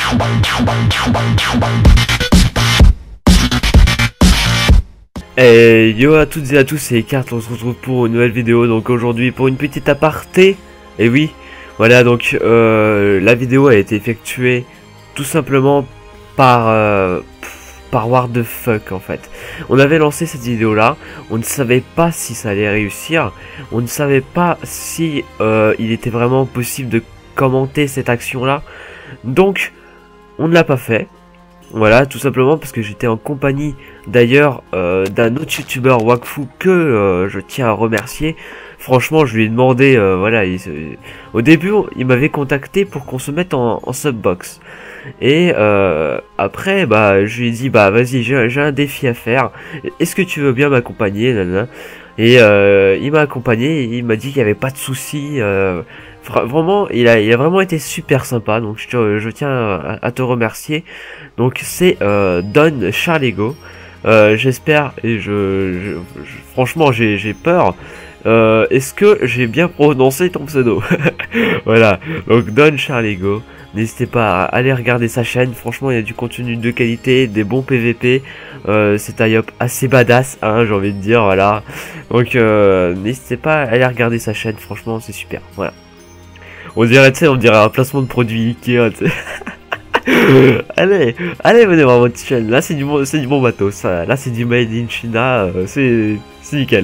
Et yo à toutes et à tous, c'est Eckhart, on se retrouve pour une nouvelle vidéo, donc aujourd'hui pour une petite aparté. Et oui, voilà, donc la vidéo a été effectuée tout simplement par what the fuck en fait. On avait lancé cette vidéo là, on ne savait pas si ça allait réussir, on ne savait pas si il était vraiment possible de commenter cette action là, donc on ne l'a pas fait. Voilà, tout simplement parce que j'étais en compagnie d'ailleurs d'un autre youtubeur Wakfu que je tiens à remercier. Franchement, je lui ai demandé, voilà, au début, il m'avait contacté pour qu'on se mette en subbox. Et après, bah, je lui ai dit, bah, vas-y, j'ai un défi à faire. Est-ce que tu veux bien m'accompagner, nanana. Et il m'a accompagné, et il m'a dit qu'il n'y avait pas de souci. Vraiment, il a vraiment été super sympa, donc je tiens à te remercier. Donc c'est Don Charlego. J'espère, et franchement j'ai peur. Est-ce que j'ai bien prononcé ton pseudo? Voilà, donc Don Charlego. N'hésitez pas à aller regarder sa chaîne, franchement il y a du contenu de qualité, des bons PVP, c'est un yop assez badass, hein, j'ai envie de dire, voilà. Donc n'hésitez pas à aller regarder sa chaîne, franchement c'est super, voilà. On dirait, tu sais, on dirait un placement de produit Ikea, tu sais. Allez, venez voir votre chaîne, là c'est du bon bateau, ça, là c'est du made in China, c'est nickel.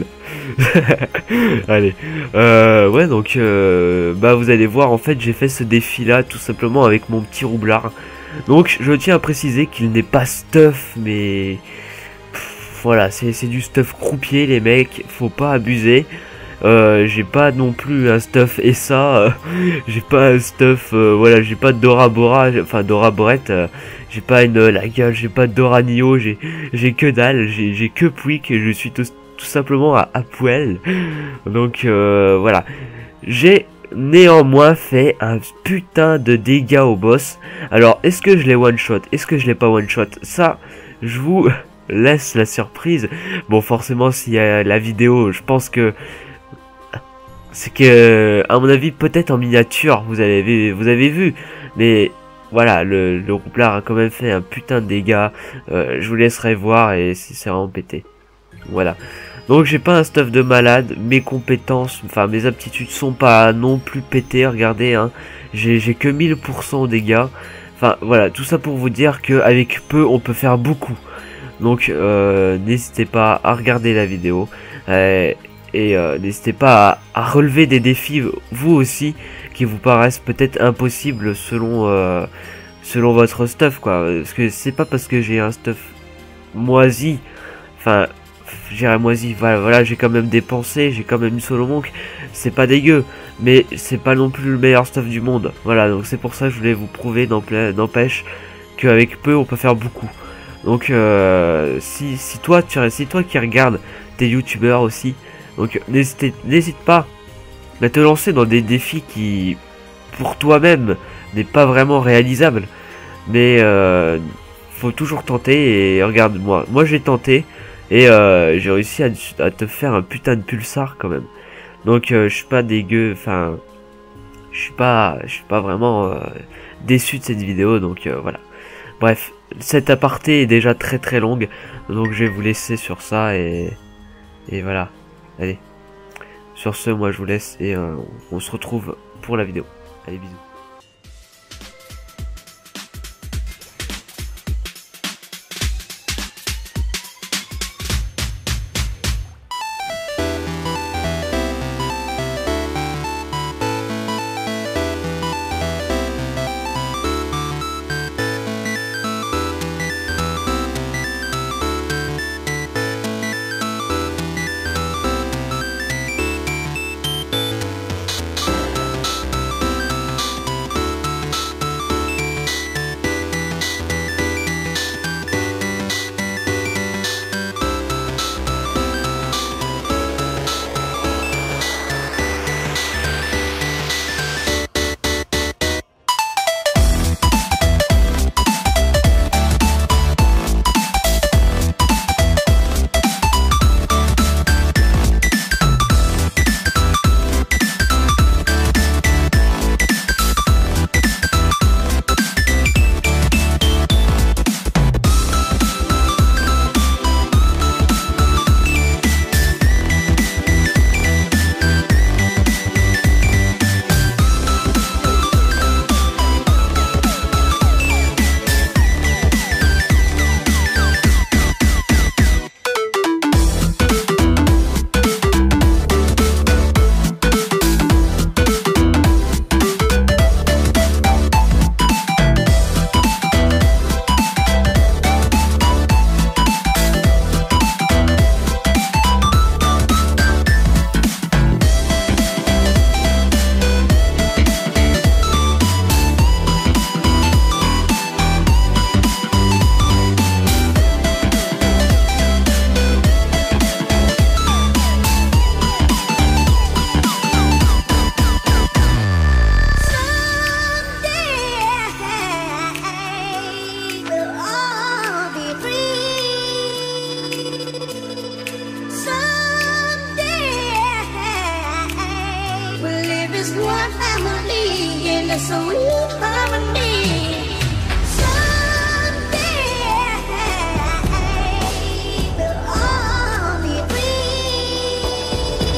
Allez, ouais, donc bah vous allez voir, en fait j'ai fait ce défi là tout simplement avec mon petit roublard. Donc je tiens à préciser qu'il n'est pas stuff, mais voilà, c'est du stuff croupier les mecs, faut pas abuser. J'ai pas non plus un stuff et ça, j'ai pas un stuff, voilà, j'ai pas de Dora Bora, enfin Dora Borette, j'ai pas la gueule, j'ai pas de Dora Nio, j'ai que dalle, j'ai que Pouic, et je suis tout simplement à poil. Donc voilà, j'ai néanmoins fait un putain de dégâts au boss. Alors est-ce que je l'ai one shot, est-ce que je l'ai pas one shot, ça je vous laisse la surprise. Bon, forcément s'il y a la vidéo, je pense que c'est que, à mon avis, peut-être en miniature, vous avez vu, mais voilà, le roublard a quand même fait un putain de dégâts. Je vous laisserai voir, et c'est vraiment pété. Voilà. Donc j'ai pas un stuff de malade, mes compétences, enfin mes aptitudes sont pas non plus pétées, regardez, hein. J'ai que 1000% de dégâts. Enfin voilà, tout ça pour vous dire qu'avec peu on peut faire beaucoup. Donc n'hésitez pas à regarder la vidéo. Et n'hésitez pas à relever des défis vous aussi qui vous paraissent peut-être impossibles selon votre stuff, quoi. Parce que c'est pas parce que j'ai un stuff moisi, enfin j'irai moisi, voilà, j'ai quand même dépensé, j'ai quand même une solo monk, c'est pas dégueu, mais c'est pas non plus le meilleur stuff du monde. Voilà, donc c'est pour ça que je voulais vous prouver, n'empêche qu'avec peu on peut faire beaucoup. Donc si toi qui regardes, t'es youtubeur aussi. Donc n'hésite pas à te lancer dans des défis qui, pour toi-même, n'est pas vraiment réalisable. Mais faut toujours tenter, et regarde, moi j'ai tenté, et j'ai réussi à te faire un putain de pulsar quand même. Donc je suis pas dégueu, enfin je suis pas vraiment déçu de cette vidéo, donc voilà. Bref, cette aparté est déjà très longue, donc je vais vous laisser sur ça, et voilà. Allez, sur ce, moi je vous laisse, et on se retrouve pour la vidéo. Allez, bisous. family in a sweet harmony. Someday we'll all be free.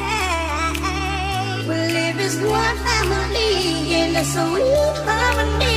Someday we'll live as one family in a sweet harmony.